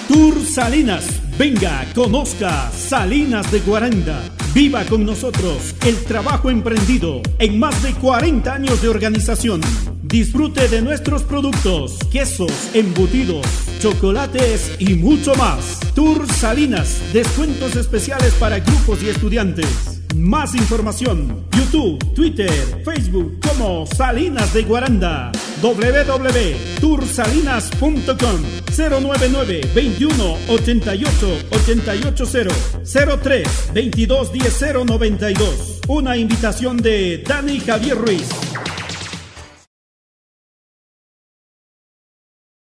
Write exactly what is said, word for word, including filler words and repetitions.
Tour Salinas. Venga, conozca Salinas de Guaranda. Viva con nosotros el trabajo emprendido en más de cuarenta años de organización. Disfrute de nuestros productos, quesos, embutidos, chocolates y mucho más. Tour Salinas, descuentos especiales para grupos y estudiantes. Más información, YouTube, Twitter, Facebook como Salinas de Guaranda. w w w punto tour salinas punto com. Cero nueve nueve, veintiuno, ochenta y ocho, ochenta y ocho cero, cero tres, veintidós, diez, cero noventa y dos. Una invitación de Dani Javier Ruiz.